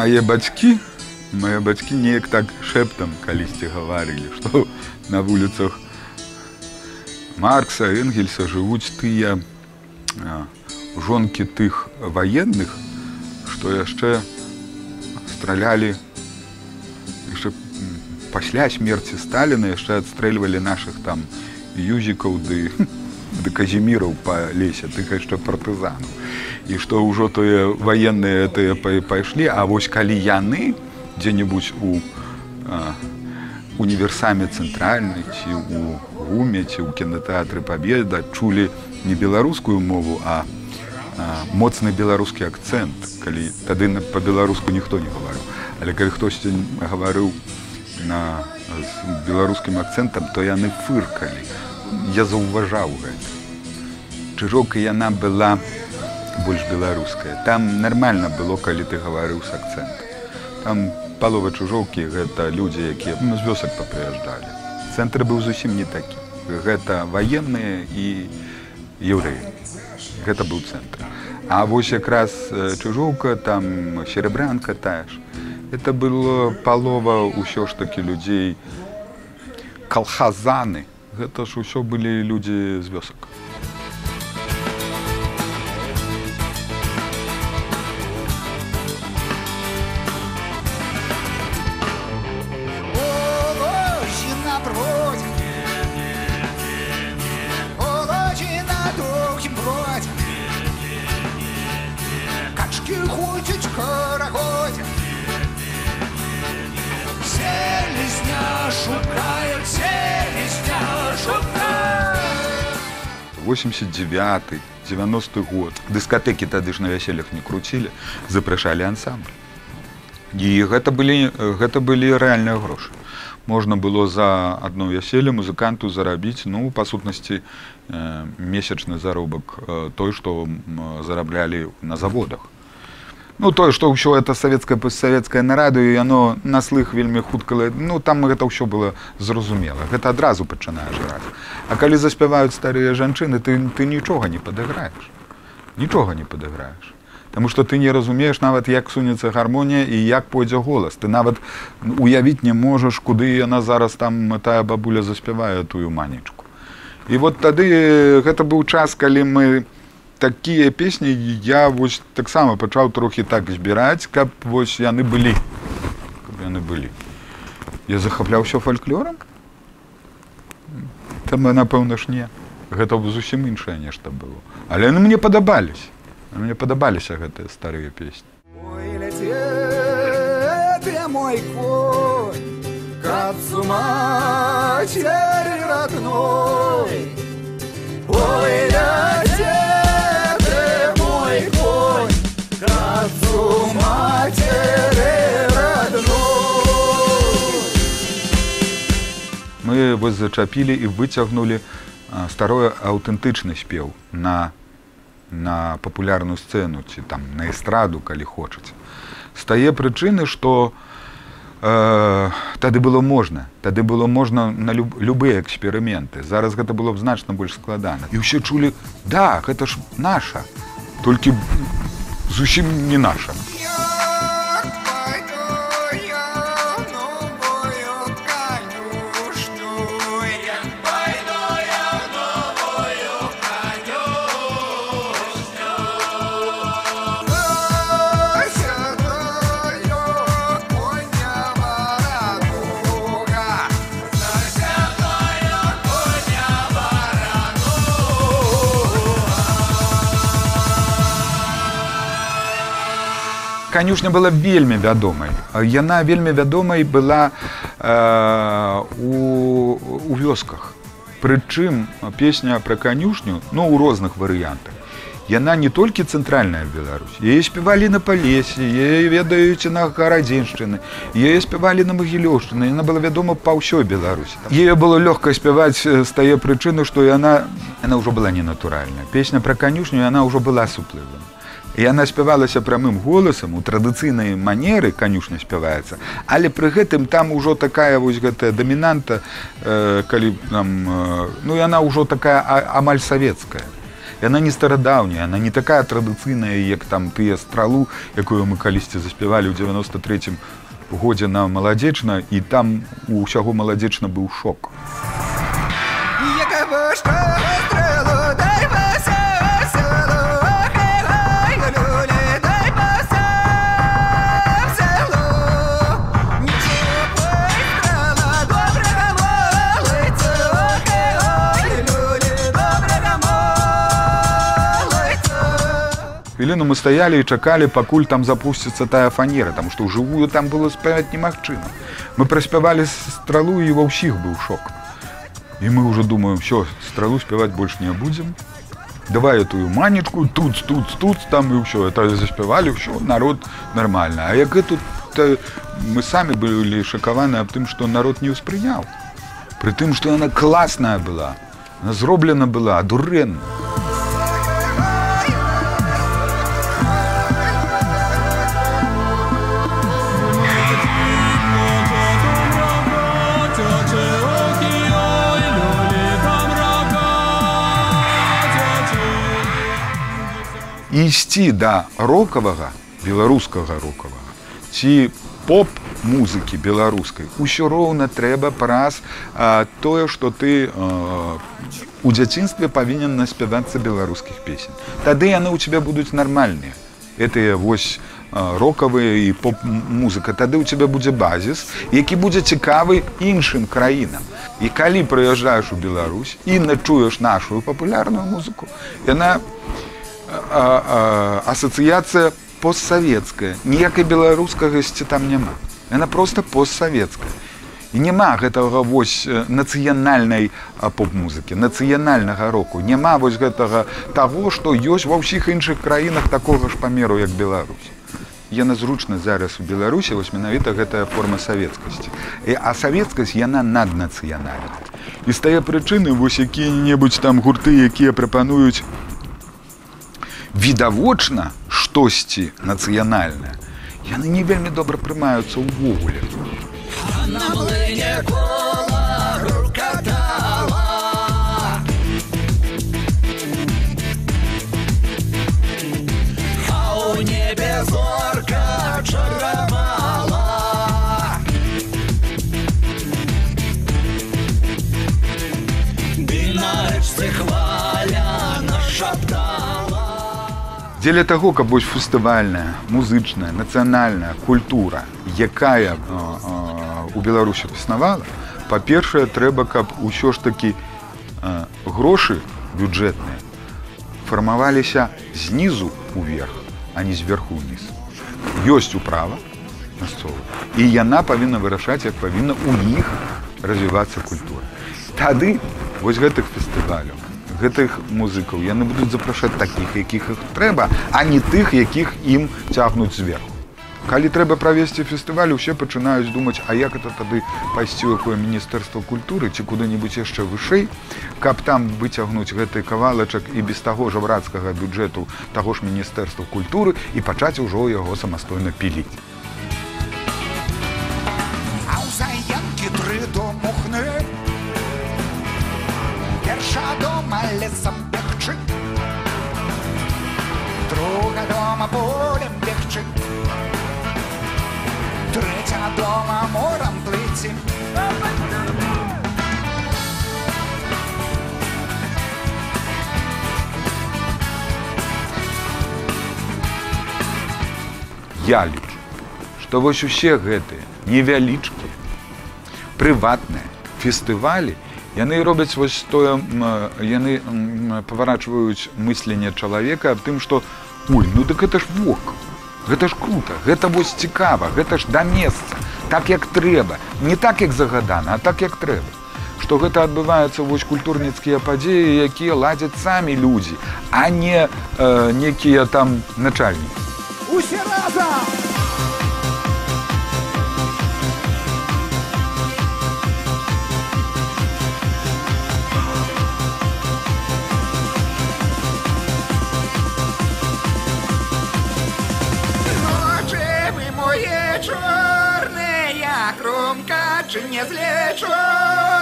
мае бацькі неяк так шэптам калісьці гаварылі, што на вуліцах Маркса, Энгельса жывуць тыя жонкі тых ваенных, што яшчэ стралялі, яшчэ пасля смерці Сталіна яшчэ адстрэльвалі нашых там юзікаў ды казіміраў па лесе, тых яшчэ партызанаў. І што ўжо тыя ваенныя тыя пайшлі, а вось калі яны дзе-небудзь у універсаме цэнтральнай, ці ў ГУМе, ці ў кінатэатры Пабеда чулі не беларускую мову, а моцны беларускі акцэнт, калі тады па-беларуску ніхто не гаварыў. Але калі хтосьці гаварыў з беларускім акцэнтам, то яны фыркалі. Я заўважаў гэта. Чыжоўка яна была больш беларуская. Там нармальна было, калі ты гаварыў з акцэнтам. Там палова чужоўкі гэта людзі, якія з вёсак папрыязджалі. Цэнтр быў зусім не такі. Гэта ваенныя і еўрэі. Гэта быў цэнтр. А вось якраз чужоўка, там серебрянка тая ж. Гэта было палова ўсё ж такі людзей калхазаны. Гэта ж усё былі людзі з вёсак. Ходять карагодять, селезня шукають, селезня шукають. 89-й, 90-й год. Дыскатэкі тады ж на вяселлях не круцілі, запрашалі ансамбль. І гэта былі рэальныя грошы. Можна было за одно вяселле музыканту зарабіць, ну, па сутнасці, месячны заробак той, што зараблялі на заводах. Ну, тое, што ўсё это савецкае, постсавецкае на радыё, яно на слых вельмі хутка, ну, там гэта ўсё было зразумела. Гэта адразу пачынае жраць. А калі заспяваюць старыя жанчыны, ты нічога не падыграеш. Нічога не падыграеш. Таму што ты не разумееш нават, як сунецца гармонія і як пойдзе голас. Ты нават уявіць не можаш, куды яна зараз там, тая бабуля заспявае тую манечку. І вот тады гэта быў час, калі мы такія песні я вось таксама пачаў трохі так збіраць, каб вось яны былі. Каб яны былі. Я захапляўся фальклорам? Там, напэўна ж, не. Гэта зусім іншае нешта было. Але яны мне падабаліся. Мне падабаліся гэтыя старыя песні. Ой, ляце, мой конь, к отцу матери родной. Ой, ляце, отцу матери родной. Мы вось зачапілі і выцягнулі старой аўтэнтычны спеў на папулярную сцэну, ці там на эстраду, калі хочаце. З тае прычыны, што тады было можна. Тады было можна на любыя эксперыменты. Зараз гэта было б значна больш складана. І ўсе чулі, да, гэта ж наша. Толькі зусім не наша. Канюшня была вельмі вядомай. Яна вельмі вядомай была у вёсках. Прычым песня пра канюшню, ну, у розных варыянтах. Яна не толькі цэнтральная Беларусь. Яе спявалі на Палесе, яе ведаюць на Гарадзеншчыны, яе спявалі на Магілёўшчыны, яна была вядома па ўсёй Беларусі. Яе было лёгка спяваць з тае прычыны, што яна ўжо была ненатуральная. Песня пра канюшню, яна ўжо была суплывам. І яна спявалася прамым голасам, у традыцыйнай манеры канюшня спяваецца, але пры гэтым там ужо такая вось гэтая дамінанта, калі там, ну яна ўжо такая амаль савецкая. Яна не старадаўняя, яна не такая традыцыйная, як там тыя «Стралу», якую мы калісьці заспявалі ў 93-м годзе на «Маладзечна», і там у ўсяго «Маладзечна» быў шок. Хвіліну мы стаялі і чакалі, пакуль там запусціцца тая фанера, таму што ўжывую там было спяваць немагчыма. Мы праспявалі «Стралу», і ва ўсіх быў шок. І мы ўжо думаем, всё, «Стралу» спяваць больш не будзем. Давай этую манечку, тут, там і ўсё. Это заспявалі, ўсё, народ нармальна. А як тут мы самі былі шакаваны аб тым, што народ не ўспрыняў. Пры тым, што яна класная была, яна зроблена была, адурэнна. І ісці да рокавага, беларускага рокавага, ці поп-музыкі беларускай усё роўна трэба праз тое, што ты у дзяцінстве павінен наспявацца беларускіх песень. Тады яны ў цябе будуць нармальныя. Гэтыя вось рокавыя і поп-музыка. Тады ў цябе будзе базіс, які будзе цікавы іншым краінам. І калі прыязджаеш у Беларусь і начуеш нашу папулярную музыку, яна асацыяцыя постсавецкая. Ніякай беларускагасці там няма. Яна проста постсавецкая. І няма гэтага вось нацыянальнай поп-музыкі, нацыянальнага року. Няма вось гэтага таго, што ёсць ва ўсіх іншых краінах такога ж памеру, як Беларусь. Яна зручна зараз у Беларусі, вось менавіта гэтая форма савецкасці. А савецкасць, яна наднацыянальная. І з тае прычыны вось якія-небудзь там гурты, якія прапануюць відавочна штосьці нацыянальнае, яны не вельмі добра прымаюцца ўвогуле. На млыне кола рукатала, а ў небе зорка чаравала, ды на рэчцы хваля нашаптала. Дзеля таго, каб вось фестывальная, музычная, нацыянальная культура, якая у Беларусі існавала, па-першае, трэба, каб усё ж такі грошы бюджэтныя фармаваліся знізу ўверх, а не зверху ўніз. Ёсць управа мясцовая, і яна павінна вырашаць, як павінна ў іх развівацца культура. Тады вось гэтых фестываляў, гэтых музыкаў, яны будуць запрашаць такіх, якіх іх трэба, а не тых, якіх ім цягнуць зверху. Калі трэба правесці фестываль, усе пачынаюць думаць, а як это тады пайсці ў якое міністэрства культуры ці куды-небудзь яшчэ вышэй, каб там выцягнуць гэты кавалачак і без таго жабрацкага бюджэту таго ж міністэрства культуры і пачаць ужо яго самастойна піліць. А ў заемкі 3 домухны, перша дома лесам бегчы, друга дома полем бегчы, третя дома морем плыці. Я лічу, што вось усе гэтыя невялічкія, прыватныя фестывалі, яны робяць вось тое, яны паварачваюць мысленне чалавека аб тым, што ой, ну дык гэта ж вок, гэта ж крута, гэта вось цікава, гэта ж да месца, так як трэба, не так як загадана, а так як трэба. Што гэта адбываюцца вось культурніцкія падзеі, якія ладзяць самі людзі, а не некія там начальнікі. Усе разом! Ночи вы мои черные, кромка чи не злечу.